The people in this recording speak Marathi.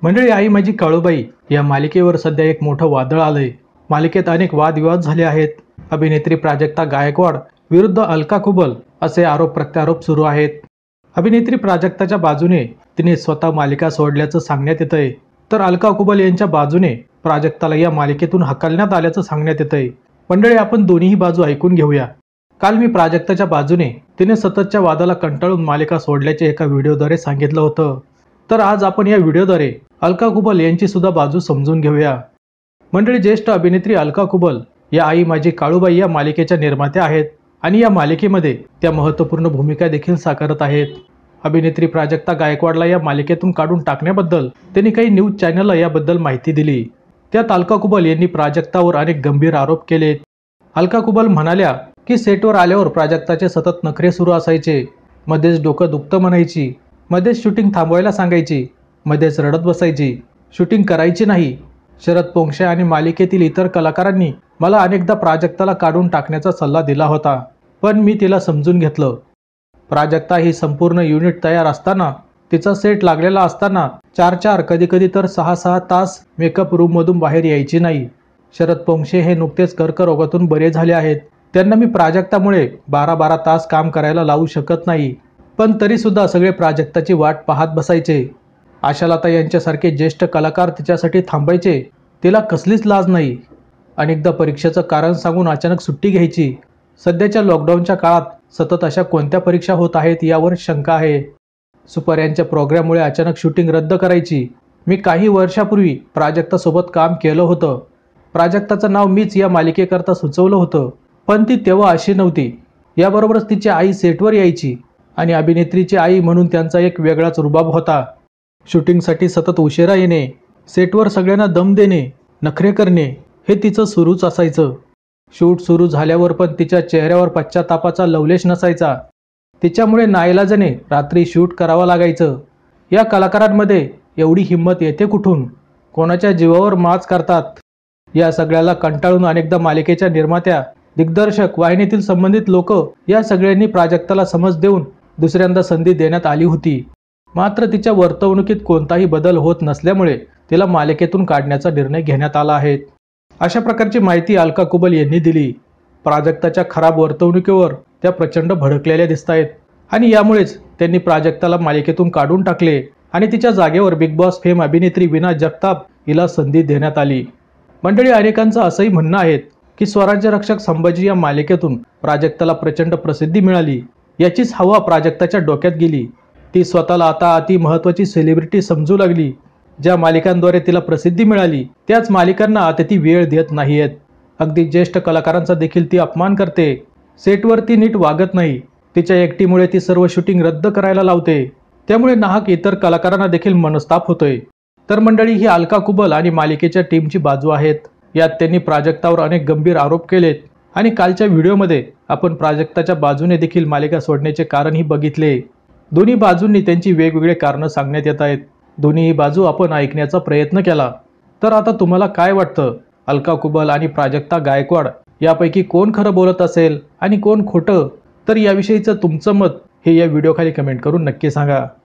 मंडळी, आई माझी काळूबाई या मालिकेवर सध्या एक मोठं वादळ आलंय। मालिकेत अनेक वादविवाद झाले आहेत। अभिनेत्री प्राजक्ता गायकवाड विरुद्ध अलका कुबल असे आरोप प्रत्यारोप सुरू आहेत। अभिनेत्री प्राजक्ताच्या बाजूने तिने स्वतः मालिका सोडल्याचं सांगण्यात येतंय, तर अलका कुबल यांच्या बाजूने प्राजक्ताला या मालिकेतून हकलण्यात आल्याचं सांगण्यात येतंय। मंडळी, आपण दोन्ही बाजू ऐकून घेऊया। काल मी प्राजक्ताच्या बाजूने तिने सततच्या वादाला कंटाळून मालिका सोडल्याचे एका व्हिडिओद्वारे सांगितलं होतं, तर आज आपण या व्हिडिओद्वारे अलका कुबल यांची सुद्धा बाजू समजून घेऊया। मंडळी, ज्येष्ठ अभिनेत्री अलका कुबल या आई माझी काळूबाई या मालिकेच्या निर्मात्या आहेत आणि या मालिकेमध्ये त्या महत्त्वपूर्ण भूमिका देखील साकारत आहेत। अभिनेत्री प्राजक्ता गायकवाडला या मालिकेतून काढून टाकण्याबद्दल त्यांनी काही न्यूज चॅनलला याबद्दल माहिती दिली। त्यात अलका कुबल यांनी प्राजक्तावर अनेक गंभीर आरोप केलेत। अलका कुबल म्हणाल्या की सेटवर आल्यावर प्राजक्ताचे सतत नखरे सुरू असायचे, मध्येच डोकं दुखतं म्हणायची, मध्येच शूटिंग थांबवायला सांगायची, मध्येच रडत बसायची, शूटिंग करायची नाही। शरद पोंक्षे आणि मालिकेतील इतर कलाकारांनी मला अनेकदा प्राजक्ताला काढून टाकण्याचा सल्ला दिला होता, पण मी तिला समजून घेतलं। प्राजक्ता ही संपूर्ण युनिट तयार असताना, तिचा सेट लागलेला असताना 4-4 कधी तर 6-6 तास मेकअप रूममधून बाहेर यायची नाही। शरद पोंक्षे हे नुकतेच कर्करोगातून बरे झाले आहेत। त्यांना मी प्राजक्तामुळे 12-12 तास काम करायला लावू शकत नाही, पण तरी सुद्धा सगळे प्राजक्ताची वाट पाहत बसायचे। आशालता यांच्यासारखे ज्येष्ठ कलाकार तिच्यासाठी थांबायचे, तिला कसलीच लाज नाही। अनेकदा परीक्षेचं कारण सांगून अचानक सुट्टी घ्यायची। सध्याच्या लॉकडाऊनच्या काळात सतत अशा कोणत्या परीक्षा होत आहेत यावर शंका आहे। सुपर यांच्या प्रोग्राममुळे अचानक शूटिंग रद्द करायची। मी काही वर्षापूर्वी प्राजक्तासोबत काम केलं होतं। प्राजक्ताचं नाव मीच या मालिकेकरता सुचवलं होतं, पण ती तेव्हा अशी नव्हती। याबरोबरच तिची आई सेटवर यायची आणि अभिनेत्रीची आई म्हणून त्यांचा एक वेगळाच रुबाब होता। शूटिंगसाठी सतत उशिरा येणे, सेटवर सगळ्यांना दम देणे, नखरे करणे हे तिचं सुरूच असायचं। शूट सुरू झाल्यावर पण तिच्या चेहऱ्यावर पश्चातापाचा लवलेश नसायचा। तिच्यामुळे नाईलाजाने रात्री शूट करावं लागायचं। या कलाकारांमध्ये एवढी हिंमत येते कुठून? कोणाच्या जीवावर माच करतात? या सगळ्याला कंटाळून अनेकदा मालिकेच्या निर्मात्या, दिग्दर्शक, वाहिनीतील संबंधित लोक या सगळ्यांनी प्राजक्ताला समज देऊन दुसऱ्यांदा संधी देण्यात आली होती। मात्र तिच्या वर्तवणुकीत कोणताही बदल होत नसल्यामुळे तिला मालिकेतून काढण्याचा निर्णय घेण्यात आला आहे। अशा प्रकारची माहिती अलका कुबल यांनी दिली। प्राजक्ताच्या खराब वर्तवणुकीवर त्या प्रचंड भडकलेल्या दिसतायत आणि यामुळेच त्यांनी प्राजक्ताला मालिकेतून काढून टाकले आणि तिच्या जागेवर बिग बॉस फेम अभिनेत्री वीना जगताप हिला संधी देण्यात आली। मंडळी, अनेकांचं असंही म्हणणं आहे की स्वराज्य रक्षक संभाजी या मालिकेतून प्राजक्ताला प्रचंड प्रसिद्धी मिळाली। याचीच हवा प्राजक्ताच्या डोक्यात गेली। ती स्वतःला आता अति महत्त्वाची सेलिब्रिटी समजू लागली। ज्या मालिकांद्वारे तिला प्रसिद्धी मिळाली त्याच मालिकांना आता ती वेळ देत नाहीयेत। अगदी ज्येष्ठ कलाकारांचा देखील ती अपमान करते। सेटवर ती नीट वागत नाही। तिच्या एकटीमुळे ती सर्व शूटिंग रद्द करायला लावते। त्यामुळे नाहक इतर कलाकारांना देखील मनस्ताप होतोय। तर मंडळी, ही अलका कुबल आणि मालिकेच्या टीमची बाजू आहेत। यात त्यांनी प्राजक्तावर अनेक गंभीर आरोप केलेत आणि कालच्या व्हिडिओमध्ये आपण प्राजक्ताच्या बाजूने देखील मालिका सोडण्याचे कारणही बघितले। दोन्ही बाजूंनी त्यांची वेगवेगळे कारणं सांगण्यात येत आहेत। दोन्ही बाजू आपण ऐकण्याचा प्रयत्न केला। तर आता तुम्हाला काय वाटतं? अलका कुबल आणि प्राजक्ता गायकवाड यापैकी कोण खरं बोलत असेल आणि कोण खोटं? तर याविषयीचं तुमचं मत हे या व्हिडिओखाली कमेंट करून नक्की सांगा।